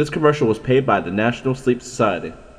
This commercial was paid by the National Sleep Society.